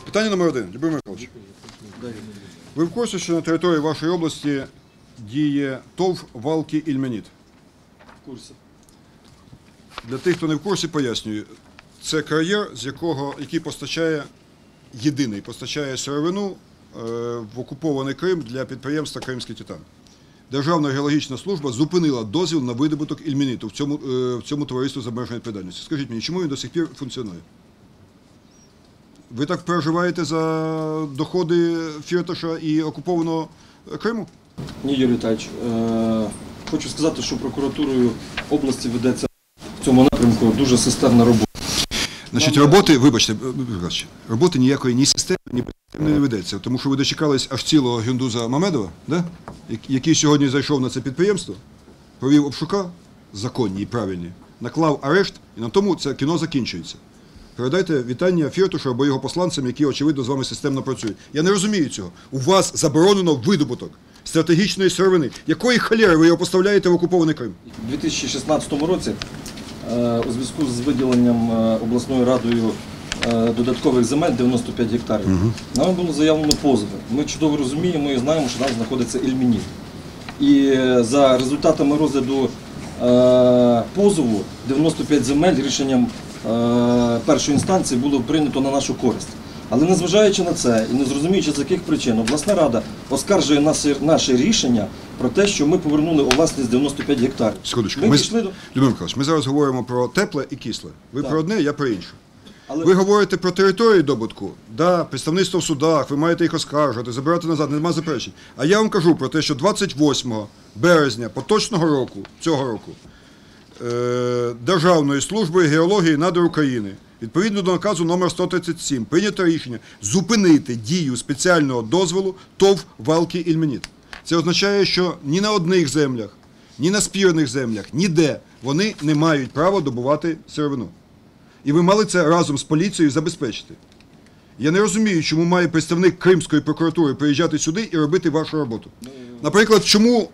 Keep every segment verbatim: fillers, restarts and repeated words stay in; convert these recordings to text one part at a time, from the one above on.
Питання номер один. Любомир Михайлович. Ви в курсі, що на території вашої області діє ТОВ «Валки Ільменіт»? В курсі. Для тих, хто не в курсі, пояснюю. Це кар'єр, з якого, який постачає, єдиний, постачає сировину е, в окупований Крим для підприємства «Кримський Титан». Державна геологічна служба зупинила дозвіл на видобуток ільменіту в цьому, е, в цьому товариству з обмеженою відповідальністю. Скажіть мені, чому він до сих пір функціонує? Ви так переживаєте за доходи Фірташа і окупованого Криму? Ні, Юрій Віталійович, е, хочу сказати, що прокуратурою області ведеться в цьому напрямку дуже системна робота. Значить, роботи, вибачте, роботи ніякої ні системи, ні системи не ведеться, тому що ви дочекались аж цілого Гюндуза Мамедова, да? Який сьогодні зайшов на це підприємство, провів обшука, законні і правильні, наклав арешт, і на тому це кіно закінчується. Передайте вітання Фірташу або його посланцям, які, очевидно, з вами системно працюють. Я не розумію цього. У вас заборонено видобуток стратегічної сировини. Якої холєри ви його поставляєте в окупований Крим? У дві тисячі шістнадцятому році у зв'язку з виділенням обласною радою додаткових земель дев'яносто п'ять гектарів, угу. нам було заявлено позови. Ми чудово розуміємо і знаємо, що там знаходиться ільменіт. І за результатами розгляду позову дев'яносто п'ять земель рішенням першої інстанції було прийнято на нашу користь. Але незважаючи на це і не зрозуміючи, з яких причин, обласна рада оскаржує наше рішення про те, що ми повернули у власність дев'яносто п'ять гектарів. Секундочку, ми, ми, до... Любомир Михайлович, ми зараз говоримо про тепле і кисле. Ви так. про одне, я про інше. Але... Ви говорите про територію добутку, да, представництво в судах, ви маєте їх оскаржувати, забирати назад, нема заперечень. А я вам кажу про те, що двадцять восьмого березня поточного року, цього року, е- Державною службою геології надр України, відповідно до наказу номер сто тридцять сім, прийнято рішення зупинити дію спеціального дозволу ТОВ «Валки Ільменіт». Це означає, що ні на одних землях, ні на спірних землях, ніде вони не мають права добувати сировину. І ви мали це разом з поліцією забезпечити. Я не розумію, чому має представник Кримської прокуратури приїжджати сюди і робити вашу роботу. Наприклад, чому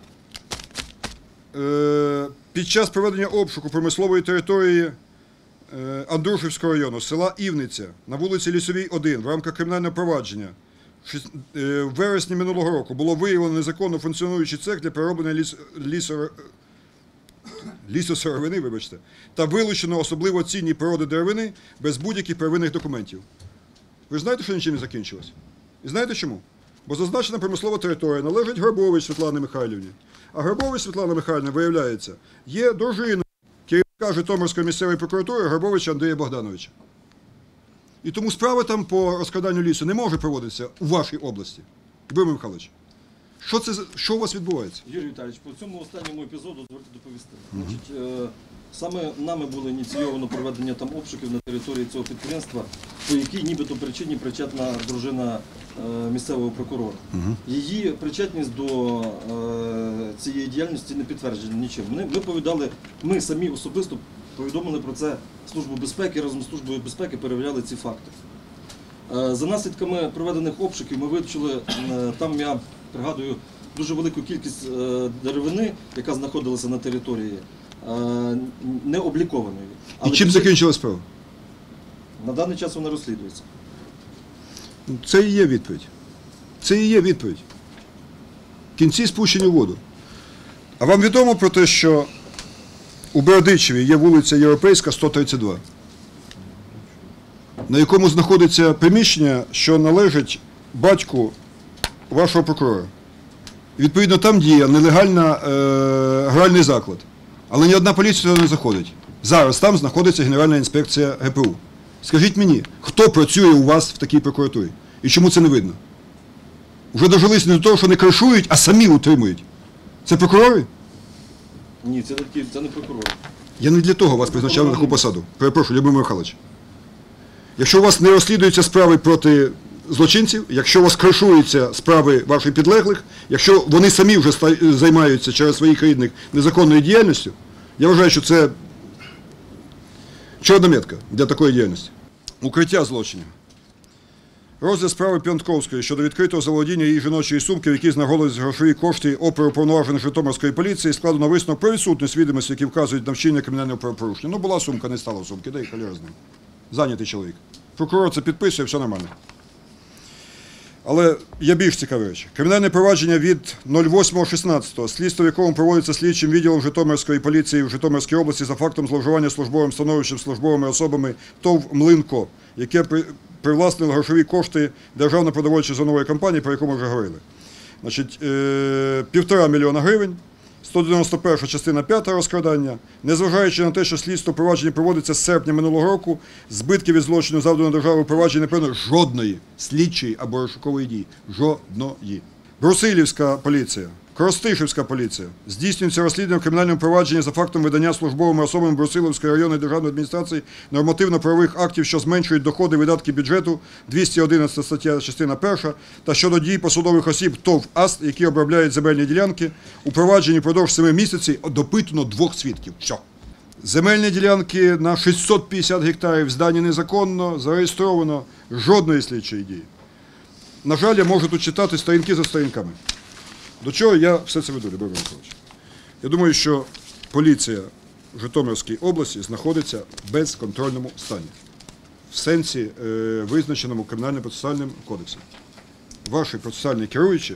е, під час проведення обшуку промислової території е, Андрушівського району, села Івниця, на вулиці Лісовій, один, в рамках кримінального провадження, в вересні минулого року було виявлено незаконно функціонуючий цех для перероблення ліс, лісо, лісосировини, вибачте, та вилучено особливо цінні породи деревини без будь-яких первинних документів. Ви ж знаєте, що нічим не закінчилось? І знаєте чому? Бо зазначена промислова територія належить Грабович Світлані Михайлівні. А Грабович Світлана Михайлівна, виявляється, є дружиною керівника Житомирської місцевої прокуратури Грабовича Андрія Богдановича. І тому справа там по розкраданню лісу не може проводитися у вашій області. Любомир Михайлович, що, це, що у вас відбувається? Юрій Віталійович, по цьому останньому епізоду дозвольте доповісти. Uh-huh. Значить, е, саме нами було ініційовано проведення там обшуків на території цього підприємства, по якій нібито причині причетна дружина е, місцевого прокурора. Uh-huh. Її причетність до е, цієї діяльності не підтверджена нічим. Ми, ми повідали, ми самі особисто повідомили про це Службу безпеки, разом з Службою безпеки перевіряли ці факти. За наслідками проведених обшуків ми вивчили, там я пригадую, дуже велику кількість деревини, яка знаходилася на території, не облікованої. І чим закінчилась справа? На даний час вона розслідується. Це і є відповідь. Це і є відповідь. В кінці спущені у воду. А вам відомо про те, що у Бердичеві є вулиця Європейська, сто тридцять два, на якому знаходиться приміщення, що належить батьку вашого прокурора. І, відповідно, там діє нелегальний е, гральний заклад. Але ні одна поліція туди не заходить. Зараз там знаходиться Генеральна інспекція ге пе у. Скажіть мені, хто працює у вас в такій прокуратурі? І чому це не видно? Уже дожились не до того, що не кришують, а самі утримують. Це прокурори? Ні, це не, це не прокурор. Я не для того вас призначав на таку посаду. Перепрошую, Любомир Михайлович. Якщо у вас не розслідуються справи проти злочинців, якщо у вас кришуються справи ваших підлеглих, якщо вони самі вже займаються через своїх рідних незаконною діяльністю, я вважаю, що це чорна метка для такої діяльності. Укриття злочинів. Розгляд справи П'янтковської щодо відкритого заволодіння її жіночої сумки, в якій знаходились грошові кошти оперуповноваженої Житомирської поліції, складено висновок про відсутність відомостей, які вказують на вчинення кримінального правопорушення. Ну, була сумка, не стала сумки, де і холєра з ним. Зайнятий чоловік. Прокурор це підписує, все нормально. Але є більш цікаві речі. Кримінальне провадження від восьмого шістнадцятого, слідство в якому проводиться слідчим відділом Житомирської поліції в Житомирській області за фактом зловживання службовим становищем службовими особами ТОВ «Млинко», яке при- привласнило грошові кошти Державної продовольчої зернової компанії, про яку ми вже говорили. Значить, е- півтора мільйона гривень, сто дев'яносто перша частина п'ята розкрадання. Незважаючи на те, що слідство провадження проводиться з серпня минулого року, збитки від злочину завданого державою провадження не проведено жодної слідчої або розшукової дії. Жодної. Брусилівська поліція, Коростишівська поліція. Здійснюється розслідування в кримінальному провадженні за фактом видання службовими особами Брусилівської районної державної адміністрації нормативно-правових актів, що зменшують доходи і видатки бюджету, двісті одинадцята стаття, частина перша, та щодо дій посадових осіб ТОВ «АСТ», які обробляють земельні ділянки. У провадженні впродовж семи місяців допитано двох свідків. Все. Земельні ділянки на шістсот п'ятдесят гектарів здані незаконно, зареєстровано, жодної слідчої дії. На жаль, я можу тут читати сторінки за сторінками. До чого я все це веду, Любомир Михайлович? Я думаю, що поліція в Житомирській області знаходиться в безконтрольному стані. В сенсі, е, визначеному Кримінально-процесуальним кодексом. Ваші процесуальні керуючі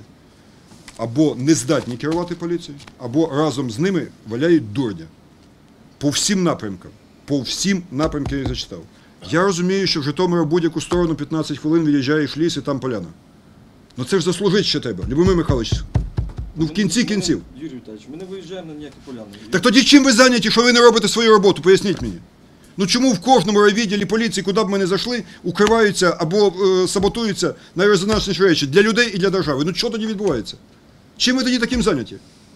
або не здатні керувати поліцією, або разом з ними валяють дурня. По всім напрямкам. По всім напрямкам я їх зачитав. Я розумію, що в Житомира в будь-яку сторону п'ятнадцять хвилин від'їжджаєш ліс і там поляна. Ну це ж заслужити ще треба, Любомир Михайлович. Ну в кінці кінців. Юрій Віталійович, ми не виїжджаємо на ніякі поляни. Так тоді чим ви зайняті, що ви не робите свою роботу? Поясніть мені. Ну чому в кожному райвідділі поліції, куди б ми не зайшли, укриваються або е, саботуються найрезонансніші речі для людей і для держави? Ну що тоді відбувається? Чим ви тоді таким зайняті?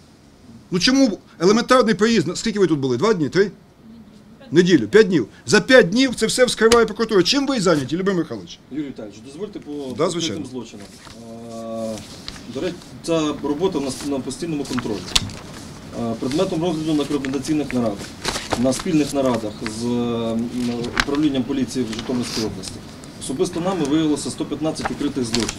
Ну чому елементарний приїзд, скільки ви тут були? Два дні, три? Неділю, п'ять днів. За п'ять днів це все вскриває прокуратура. Чим ви зайняті, Любомир Михайлович? Юрій Віталійович, дозвольте по Да, конкретним злочинам. А, До речі, ця робота в нас на постійному контролі. А, Предметом розгляду на координаційних нарадах, на спільних нарадах з м, управлінням поліції в Житомирській області. Особисто нами виявилося сто п'ятнадцять укритих злочинів.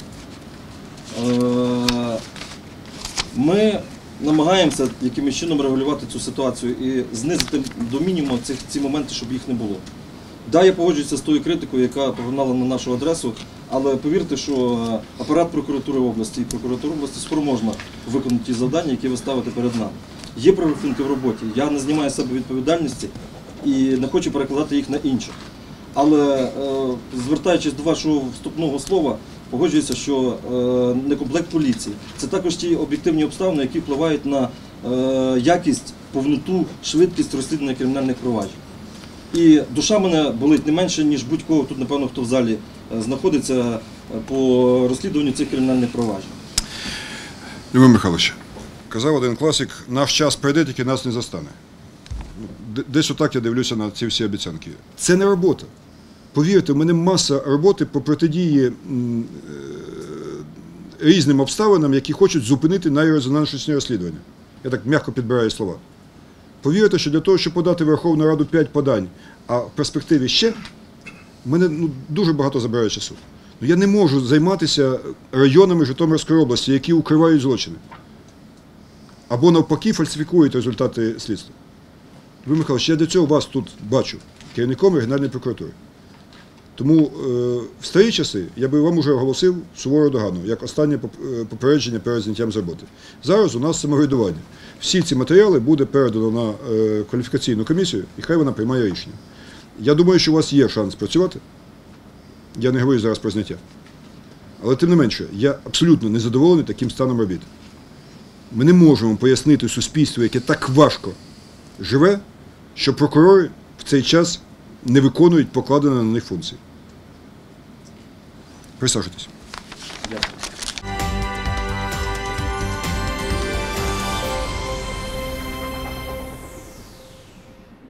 А, Ми намагаємося якимось чином регулювати цю ситуацію і знизити до мінімуму цих, ці моменти, щоб їх не було. Да, я погоджуюся з тою критикою, яка погнала на нашу адресу, але повірте, що апарат прокуратури області і прокуратура області спроможна виконати ті завдання, які ви ставите перед нами. Є прорахунки в роботі, я не знімаю з себе відповідальності і не хочу перекладати їх на інших. Але е, звертаючись до вашого вступного слова, погоджуюся, що е, некомплект поліції – це також ті об'єктивні обставини, які впливають на е, якість, повноту, швидкість розслідування кримінальних проваджень. І душа мене болить не менше, ніж будь-кого тут, напевно, хто в залі е, знаходиться по розслідуванню цих кримінальних проваджень. Любомир Михайлович, казав один класик, наш час прийде, тільки нас не застане. Десь отак я дивлюся на ці всі обіцянки. Це не робота. Повірте, в мене маса роботи по протидії м, е, різним обставинам, які хочуть зупинити найрезонансніші розслідування. Я так м'яко підбираю слова. Повірте, що для того, щоб подати в Верховну Раду п'ять подань, а в перспективі ще, в мене ну, дуже багато забирає часу. Ну, я не можу займатися районами Житомирської області, які укривають злочини. Або навпаки фальсифікують результати слідства. Ви, Михайлович, я для цього вас тут бачу, керівником регіональної прокуратури. Тому е, в старі часи я би вам уже оголосив сувору догану, як останнє попередження перед зняттям з роботи. Зараз у нас самоврядування. Всі ці матеріали буде передано на е, кваліфікаційну комісію, і хай вона приймає рішення. Я думаю, що у вас є шанс працювати. Я не говорю зараз про зняття. Але тим не менше, я абсолютно не задоволений таким станом робіт. Ми не можемо пояснити суспільству, яке так важко живе, що прокурори в цей час не виконують покладені на них функції. Присаджуйтесь.